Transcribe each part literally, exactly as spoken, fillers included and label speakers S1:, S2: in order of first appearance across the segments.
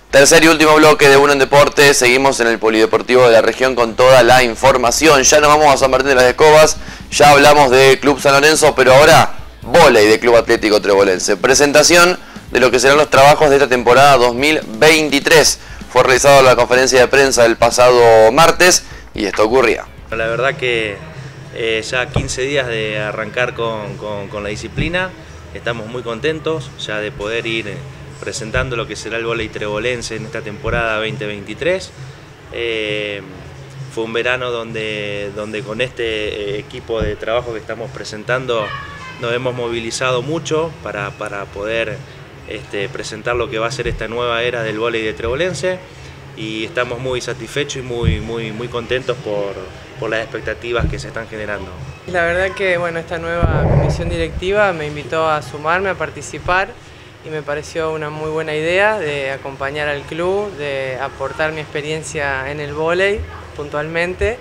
S1: Tercer y último bloque de Uno en Deporte. Seguimos en el Polideportivo de la región con toda la información. Ya nos vamos a San Martín de las Escobas, ya hablamos de Club San Lorenzo, pero ahora vóley de Club Atlético Trebolense. Presentación de lo que serán los trabajos de esta temporada dos mil veintitrés. Fue realizada la conferencia de prensa el pasado martes y esto ocurría.
S2: La verdad que eh, ya quince días de arrancar con, con, con la disciplina, estamos muy contentos ya de poder ir presentando lo que será el vóley trebolense en esta temporada veinte veintitrés. Eh, fue un verano donde, donde con este equipo de trabajo que estamos presentando nos hemos movilizado mucho para, para poder este, presentar lo que va a ser esta nueva era del vóley de trebolense, y estamos muy satisfechos y muy, muy, muy contentos por, por las expectativas que se están generando.
S3: La verdad que bueno, esta nueva comisión directiva me invitó a sumarme, a participar, y me pareció una muy buena idea de acompañar al club, de aportar mi experiencia en el vóley puntualmente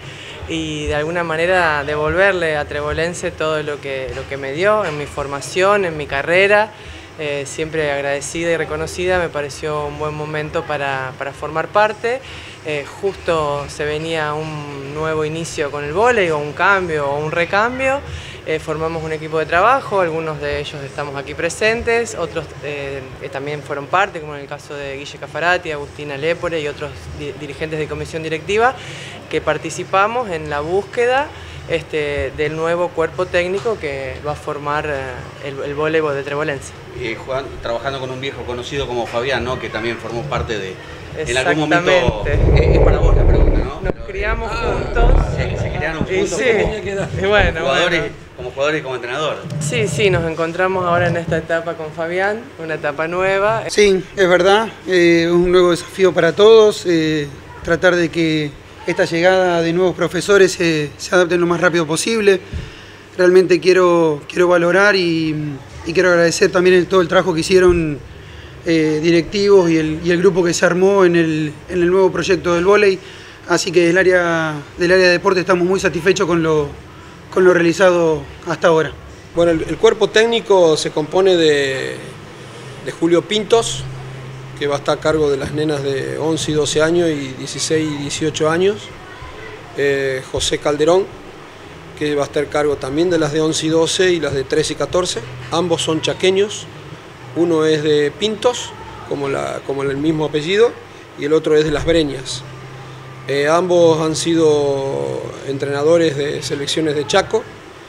S3: y de alguna manera devolverle a Trebolense todo lo que, lo que me dio en mi formación, en mi carrera. Eh, siempre agradecida y reconocida, me pareció un buen momento para, para formar parte. Eh, justo se venía un nuevo inicio con el vóley, o un cambio o un recambio. Eh, formamos un equipo de trabajo, algunos de ellos estamos aquí presentes, otros eh, también fueron parte, como en el caso de Guille Cafarati, Agustina Lépore y otros di dirigentes de comisión directiva, que participamos en la búsqueda este, del nuevo cuerpo técnico que va a formar eh, el, el voleibol de Trebolense.
S4: Eh, Juan, trabajando con un viejo conocido como Fabián, ¿no? Que también formó parte de... En algún momento... Eh, es para vos la pregunta, ¿no?
S3: Nos
S4: Pero,
S3: criamos
S4: ah,
S3: juntos.
S4: Se, se criaron juntos
S3: y sí,
S4: como,
S3: y bueno,
S4: jugadores,
S3: bueno.
S4: como jugadores y como entrenador.
S3: Sí, sí, nos encontramos ahora en esta etapa con Fabián, una etapa nueva.
S5: Sí, es verdad, eh, un nuevo desafío para todos, eh, tratar de que esta llegada de nuevos profesores eh, se adapten lo más rápido posible. Realmente quiero, quiero valorar y, y quiero agradecer también el, todo el trabajo que hicieron eh, directivos y el, y el grupo que se armó en el, en el nuevo proyecto del vóley. Así que del área, del área de deporte estamos muy satisfechos con lo, con lo realizado hasta ahora.
S6: Bueno, el, el cuerpo técnico se compone de, de Julio Pintos, que va a estar a cargo de las nenas de once y doce años y dieciséis y dieciocho años. Eh, José Calderón, que va a estar a cargo también de las de once y doce y las de trece y catorce. Ambos son chaqueños. Uno es de Pintos, como, la, como el mismo apellido, y el otro es de Las Breñas. Eh, ambos han sido entrenadores de selecciones de Chaco.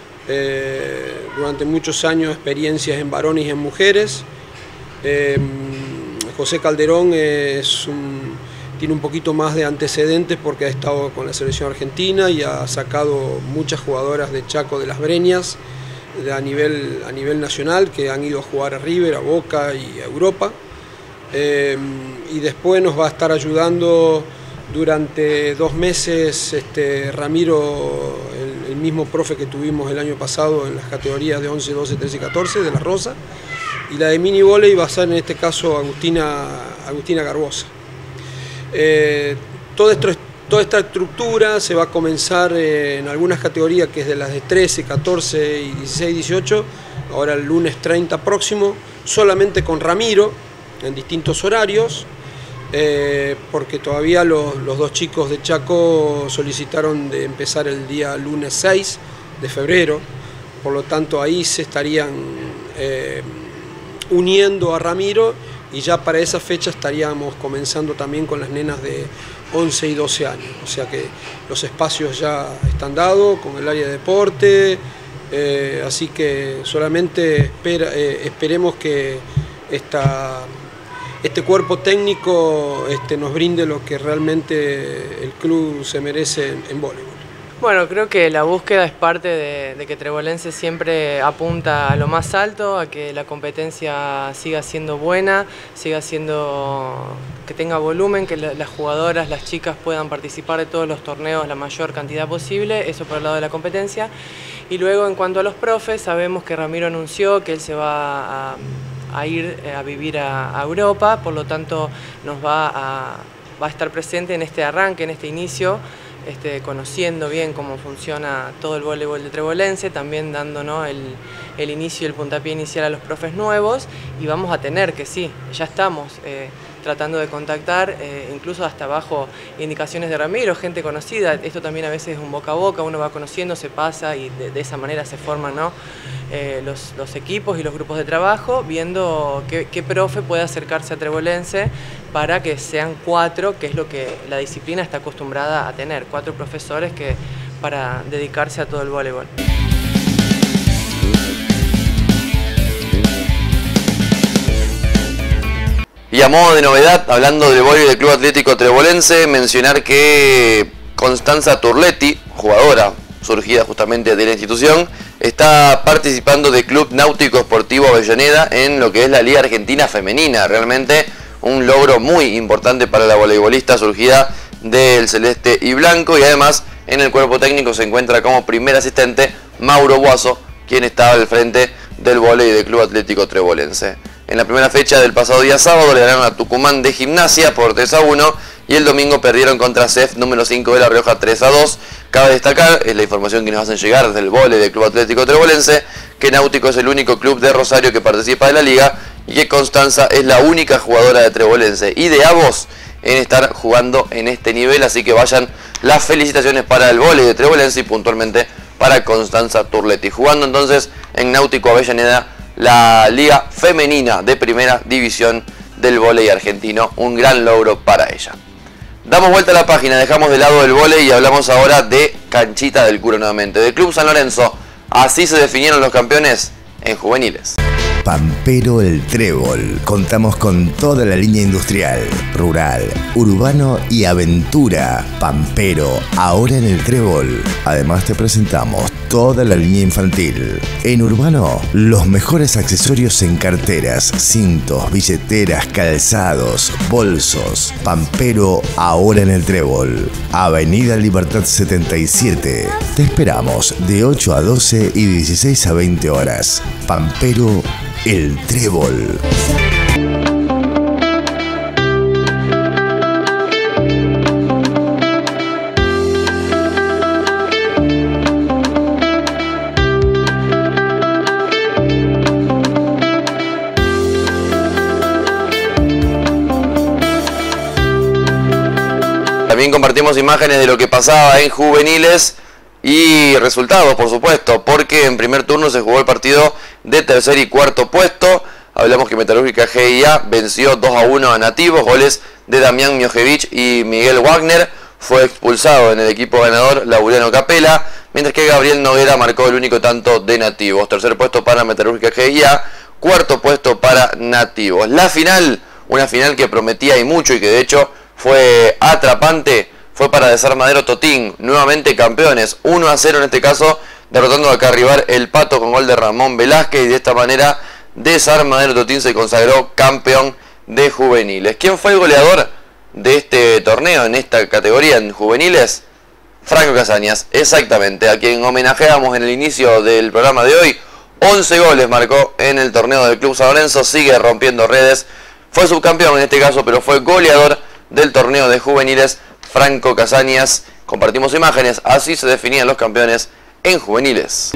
S6: Eh, durante muchos años experiencias en varones y en mujeres. Eh, José Calderón es un, tiene un poquito más de antecedentes porque ha estado con la selección argentina y ha sacado muchas jugadoras de Chaco de Las Breñas de a, nivel, a nivel nacional, que han ido a jugar a River, a Boca y a Europa. Eh, y después nos va a estar ayudando durante dos meses este, Ramiro, el, el mismo profe que tuvimos el año pasado en las categorías de once, doce, trece y catorce de La Rosa. Y la de mini vóley va a ser en este caso Agustina, Agustina Garbosa. Eh, todo esto, toda esta estructura se va a comenzar eh, en algunas categorías, que es de las de trece, catorce y dieciséis, dieciocho, ahora el lunes treinta próximo, solamente con Ramiro, en distintos horarios, eh, porque todavía los, los dos chicos de Chaco solicitaron de empezar el día lunes seis de febrero, por lo tanto ahí se estarían eh, uniendo a Ramiro, y ya para esa fecha estaríamos comenzando también con las nenas de once y doce años, o sea que los espacios ya están dados con el área de deporte, eh, así que solamente espera, eh, esperemos que esta, este cuerpo técnico este, nos brinde lo que realmente el club se merece en, en voleibol.
S3: Bueno, creo que la búsqueda es parte de, de que Trebolense siempre apunta a lo más alto, a que la competencia siga siendo buena, siga siendo, que tenga volumen, que la, las jugadoras, las chicas puedan participar de todos los torneos la mayor cantidad posible, eso por el lado de la competencia. Y luego en cuanto a los profes, sabemos que Ramiro anunció que él se va a, a ir a vivir a, a Europa, por lo tanto nos va a, va a estar presente en este arranque, en este inicio, Este, conociendo bien cómo funciona todo el voleibol de Trebolense, también dando, ¿no? el, el inicio y el puntapié inicial a los profes nuevos, y vamos a tener que sí, ya estamos eh, tratando de contactar, eh, incluso hasta bajo indicaciones de Ramiro, gente conocida. Esto también a veces es un boca a boca, uno va conociendo, se pasa y de, de esa manera se forman, ¿no? eh, los, los equipos y los grupos de trabajo, viendo qué, qué profe puede acercarse a Trebolense para que sean cuatro, que es lo que la disciplina está acostumbrada a tener, cuatro profesores que, para dedicarse a todo el voleibol.
S1: Y a modo de novedad, hablando del voleibol del Club Atlético Trebolense, mencionar que Constanza Turletti, jugadora surgida justamente de la institución, está participando del Club Náutico Esportivo Avellaneda en lo que es la Liga Argentina Femenina. Realmente un logro muy importante para la voleibolista surgida del celeste y blanco, y además en el cuerpo técnico se encuentra como primer asistente Mauro Guaso, quien estaba al frente del voleibol del Club Atlético Trebolense. En la primera fecha del pasado día sábado le ganaron a Tucumán de Gimnasia por tres a uno y el domingo perdieron contra C E F número cinco de La Rioja tres a dos. Cabe destacar, es la información que nos hacen llegar desde el voleibol del Club Atlético Trebolense, que Náutico es el único club de Rosario que participa de la liga y que Constanza es la única jugadora de Trebolense y de ambos en estar jugando en este nivel, así que vayan las felicitaciones para el voleibol de Trebolense y puntualmente para Constanza Turletti, jugando entonces en Náutico Avellaneda la liga femenina de primera división del voleibol argentino, un gran logro para ella. Damos vuelta a la página, dejamos de lado el voleibol y hablamos ahora de Canchita del Curo nuevamente, del Club San Lorenzo. Así se definieron los campeones en juveniles.
S7: Pampero El Trébol. Contamos con toda la línea industrial, rural, urbano y aventura. Pampero, ahora en El Trébol. Además te presentamos toda la línea infantil. En urbano, los mejores accesorios en carteras, cintos, billeteras, calzados, bolsos. Pampero, ahora en El Trébol. Avenida Libertad setenta y siete. Te esperamos de ocho a doce y dieciséis a veinte horas. Pampero El Trébol.
S1: También compartimos imágenes de lo que pasaba en juveniles y resultados, por supuesto, porque en primer turno se jugó el partido de tercer y cuarto puesto. Hablamos que Metalúrgica G I A venció dos a uno a Nativos, goles de Damián Miojevich y Miguel Wagner. Fue expulsado en el equipo ganador Laureano Capela, mientras que Gabriel Noguera marcó el único tanto de Nativos. Tercer puesto para Metalúrgica G I A, cuarto puesto para Nativos. La final, una final que prometía y mucho y que de hecho fue atrapante, fue para Desarmadero Totín, nuevamente campeones, uno a cero en este caso, derrotando a Carribar El Pato con gol de Ramón Velázquez, y de esta manera Desarmadero Totín se consagró campeón de juveniles. ¿Quién fue el goleador de este torneo en esta categoría en juveniles? Franco Casañas, exactamente, a quien homenajeamos en el inicio del programa de hoy. once goles marcó en el torneo del Club San Lorenzo, sigue rompiendo redes, fue subcampeón en este caso, pero fue goleador del torneo de juveniles Franco Casañas. Compartimos imágenes, así se definían los campeones en juveniles.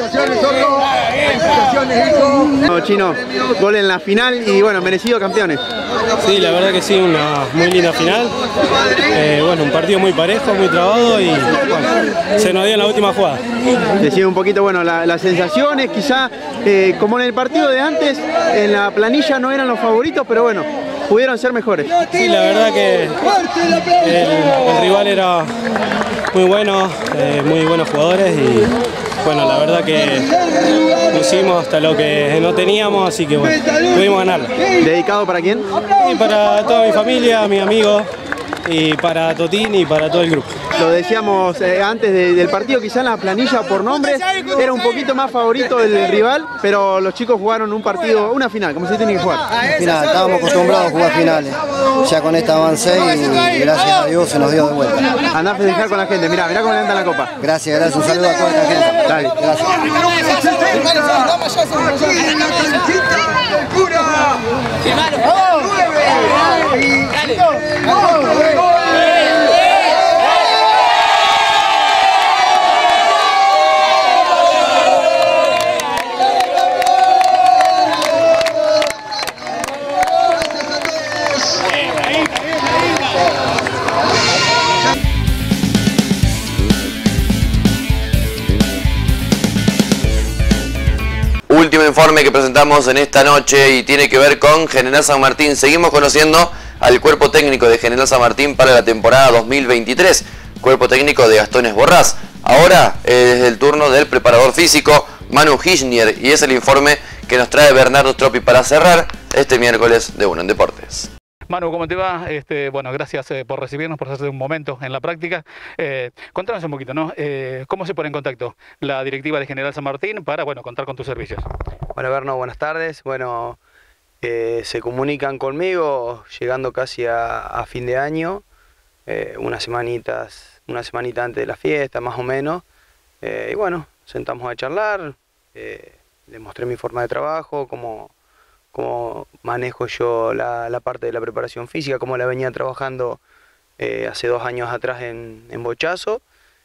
S8: No, Chino, gol en la final y bueno, merecido campeones.
S9: Sí, la verdad que sí, una muy linda final. Eh, bueno, un partido muy parejo, muy trabado y bueno, se nos dio en la última jugada.
S8: Decía un poquito, bueno, la, las sensaciones, quizá eh, como en el partido de antes, en la planilla no eran los favoritos, pero bueno, pudieron ser mejores.
S9: Sí, la verdad que el, el rival era muy bueno, eh, muy buenos jugadores y bueno, la verdad que pusimos hasta lo que no teníamos, así que bueno, pudimos ganarla.
S8: ¿Dedicado para quién?
S9: Y para toda mi familia, mis amigos, y para Totín y para todo el grupo.
S8: Lo decíamos eh, antes de, del partido, quizá en la planilla por nombres era un poquito más favorito del rival, pero los chicos jugaron un partido, una final, como se tiene que jugar.
S10: Final, estábamos acostumbrados a jugar finales. Ya con esta avancé y gracias a Dios se nos dio de vuelta.
S8: Andá a festejar con la gente, mirá, mirá cómo levantan la copa.
S10: Gracias, gracias, un saludo a toda esta gente.
S8: Dale.
S1: Último informe que presentamos en esta noche y tiene que ver con General San Martín. Seguimos conociendo al cuerpo técnico de General San Martín para la temporada dos mil veintitrés. Cuerpo técnico de Gastón Esborrás. Ahora eh, es el turno del preparador físico Manu Hirschnier y es el informe que nos trae Bernardo Stroppi para cerrar este miércoles de Uno en Deportes.
S11: Manu, ¿cómo te va? Este, bueno, gracias eh, por recibirnos, por hacer un momento en la práctica. Eh, contanos un poquito, ¿no? Eh, ¿Cómo se pone en contacto la directiva de General San Martín para, bueno, contar con tus servicios?
S12: Bueno, Berno, buenas tardes. Bueno, eh, se comunican conmigo llegando casi a, a fin de año, eh, unas semanitas, una semanita antes de la fiesta, más o menos. Eh, y bueno, sentamos a charlar, eh, les mostré mi forma de trabajo, cómo... cómo manejo yo la, la parte de la preparación física, cómo la venía trabajando eh, hace dos años atrás en, en Bochazo.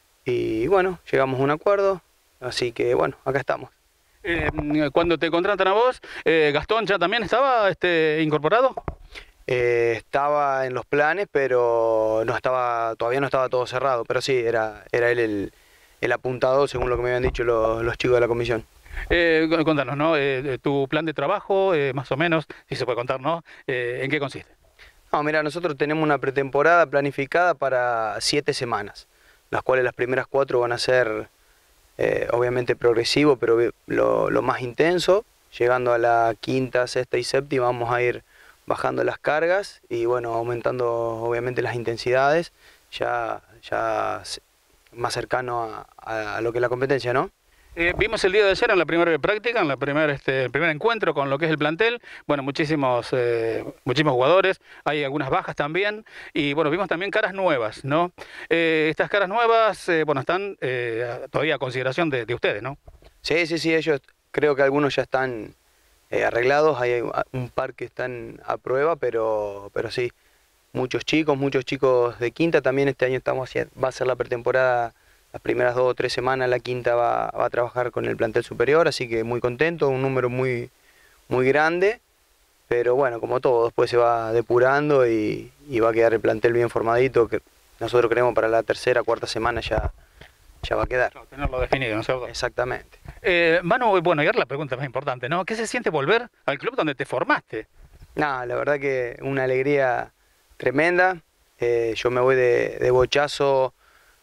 S12: Y bueno, llegamos a un acuerdo, así que bueno, acá estamos.
S11: Eh, cuando te contratan a vos, eh, ¿Gastón ya también estaba este, incorporado?
S12: Eh, estaba en los planes, pero no estaba, todavía no estaba todo cerrado, pero sí, era, era él el, el apuntado, según lo que me habían dicho los, los chicos de la comisión.
S11: Eh, contanos, ¿no? Eh, tu plan de trabajo, eh, más o menos, si se puede contar, ¿no? Eh, ¿En qué consiste?
S12: No, mira, nosotros tenemos una pretemporada planificada para siete semanas, las cuales las primeras cuatro van a ser, eh, obviamente, progresivo, pero lo, lo más intenso. Llegando a la quinta, sexta y séptima vamos a ir bajando las cargas y, bueno, aumentando, obviamente, las intensidades, ya, ya más cercano a, a lo que es la competencia, ¿no?
S11: Eh, vimos el día de ayer en la primera práctica, en la primer, este, el primer encuentro con lo que es el plantel, bueno, muchísimos, eh, muchísimos jugadores, hay algunas bajas también, y bueno, vimos también caras nuevas, ¿no? Eh, estas caras nuevas, eh, bueno, están eh, todavía a consideración de, de ustedes, ¿no?
S12: Sí, sí, sí, ellos, creo que algunos ya están eh, arreglados, hay un par que están a prueba, pero, pero sí, muchos chicos, muchos chicos de quinta, también este año estamos haciendo, va a ser la pretemporada. Las primeras dos o tres semanas la quinta va, va a trabajar con el plantel superior, así que muy contento, un número muy, muy grande, pero bueno, como todo, después se va depurando y, y va a quedar el plantel bien formadito, que nosotros creemos para la tercera, cuarta semana ya, ya va a quedar.
S11: Claro, tenerlo definido, ¿no es cierto?
S12: Exactamente.
S11: Eh, Manu, bueno, y ahora la pregunta más importante, ¿no? ¿Qué se siente volver al club donde te formaste?
S12: Nada, la verdad que una alegría tremenda, eh, yo me voy de, de Bochazo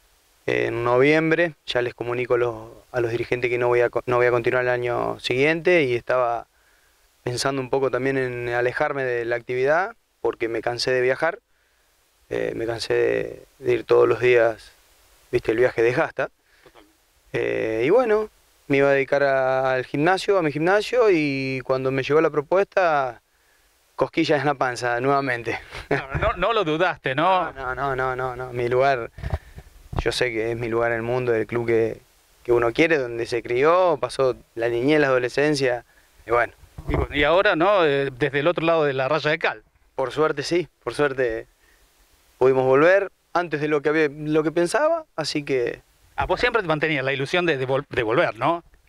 S12: en noviembre, ya les comunico los, a los dirigentes que no voy, a, no voy a continuar el año siguiente y estaba pensando un poco también en alejarme de la actividad porque me cansé de viajar, eh, me cansé de, de ir todos los días, viste, el viaje desgasta. Eh, y bueno, me iba a dedicar a, al gimnasio, a mi gimnasio y cuando me llegó la propuesta, cosquillas en la panza nuevamente.
S11: No, no, no lo dudaste, ¿no?
S12: No, no, no, no, no, mi lugar... Yo sé que es mi lugar en el mundo, el club que, que uno quiere, donde se crió, pasó la niñez, la adolescencia, y bueno.
S11: Y, bueno, y ahora, ¿no? Eh, desde el otro lado de la raya de cal.
S12: Por suerte sí, por suerte pudimos volver antes de lo que, había, lo que pensaba, así que...
S11: Ah, vos siempre te mantenías la ilusión de, de, vol de volver, ¿no?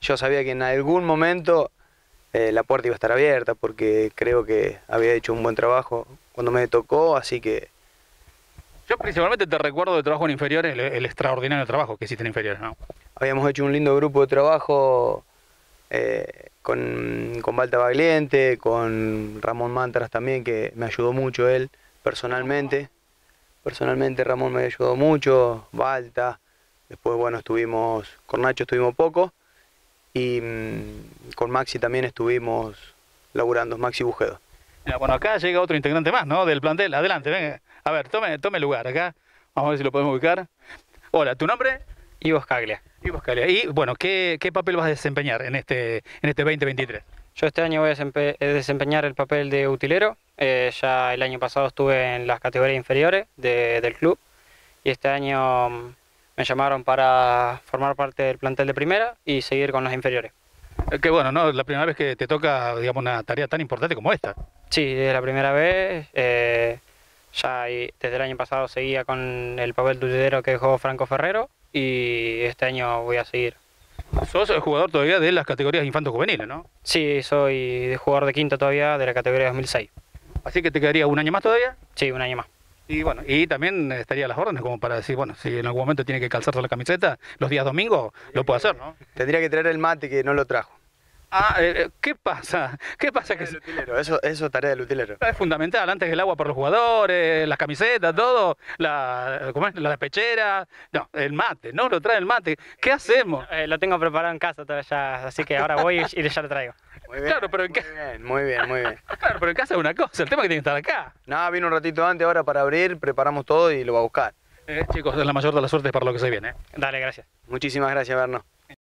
S12: yo sabía que en algún momento eh, la puerta iba a estar abierta, porque creo que había hecho un buen trabajo cuando me tocó, así que...
S11: Yo principalmente te recuerdo de trabajo en inferiores, el, el extraordinario trabajo que hiciste en inferiores, ¿no?
S12: Habíamos hecho un lindo grupo de trabajo eh, con, con Balta Bagliente, con Ramón Mantras también, que me ayudó mucho él personalmente. Personalmente Ramón me ayudó mucho, Balta. Después, bueno, estuvimos, con Nacho estuvimos poco. Y mmm, con Maxi también estuvimos laburando, Maxi Bujedo.
S11: Bueno, acá llega otro integrante más, ¿no? Del plantel. Adelante, venga. A ver, tome, tome lugar acá. Vamos a ver si lo podemos ubicar. Hola, ¿tu nombre?
S13: Ivo Scaglia.
S11: Ivo Scaglia. Y bueno, ¿qué, qué papel vas a desempeñar en este, en este veinte veintitrés?
S13: Yo este año voy a desempeñar el papel de utilero. Eh, ya el año pasado estuve en las categorías inferiores de, del club. Y este año me llamaron para formar parte del plantel de primera y seguir con las inferiores.
S11: Qué bueno, ¿no? La primera vez que te toca, digamos, una tarea tan importante como esta.
S13: Sí, es la primera vez. Eh, ya desde el año pasado seguía con el papel de utilero que dejó Franco Ferrero y este año voy a seguir.
S11: Sos el jugador todavía de las categorías infantos juveniles, ¿no?
S13: Sí, soy de jugador de quinta todavía de la categoría dos mil seis.
S11: ¿Así que te quedaría un año más todavía?
S13: Sí, un año más.
S11: Y bueno, y también estaría a las órdenes como para decir, bueno, si en algún momento tiene que calzarse la camiseta, los días domingos lo puede hacer, ¿no?
S12: Tendría que traer el mate que no lo trajo.
S11: Ah, eh, ¿qué pasa? ¿Qué pasa? Que
S12: utilero, eso, eso es tarea del utilero.
S11: Es fundamental, antes que el agua por los jugadores, las camisetas, todo, la, ¿cómo es? La pechera, no, el mate, no lo trae el mate. ¿Qué hacemos?
S13: Eh, lo tengo preparado en casa todavía, así que ahora voy y ya lo traigo.
S12: Muy bien,
S11: claro, pero en
S12: muy bien, muy bien, muy bien.
S11: Claro, pero en casa es una cosa, el tema es que tiene que estar acá.
S12: Nada, vino un ratito antes ahora para abrir, preparamos todo y lo va a buscar.
S11: Eh, chicos, es la mayor de las suertes para lo que se viene. ¿eh?
S13: Dale, gracias.
S12: Muchísimas gracias, Berno.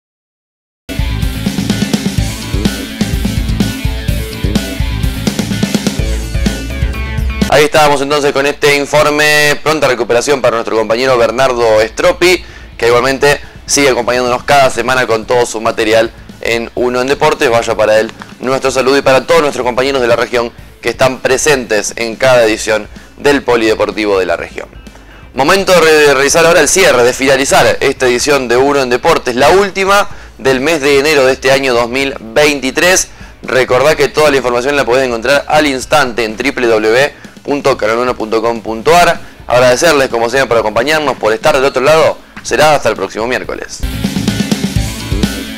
S1: Ahí estábamos entonces con este informe, pronta recuperación para nuestro compañero Bernardo Stroppi, que igualmente sigue acompañándonos cada semana con todo su material en Uno en Deportes. Vaya para él nuestro saludo y para todos nuestros compañeros de la región que están presentes en cada edición del Polideportivo de la región. Momento de realizar ahora el cierre, de finalizar esta edición de Uno en Deportes, la última del mes de enero de este año dos mil veintitrés. Recordá que toda la información la podés encontrar al instante en w w w punto canal uno punto com punto a r. Agradecerles como siempre por acompañarnos, por estar del otro lado. Será hasta el próximo miércoles.